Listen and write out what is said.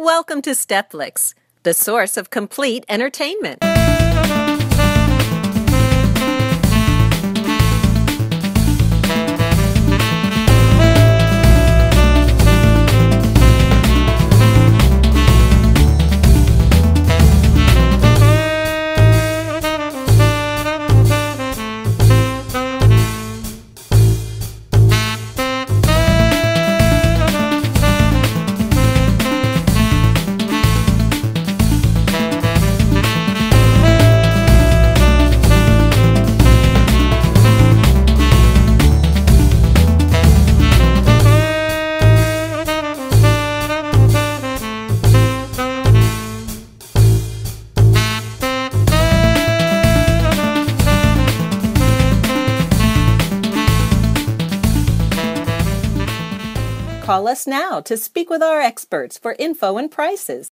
Welcome to StepFlix, the source of complete entertainment. Call us now to speak with our experts for info and prices.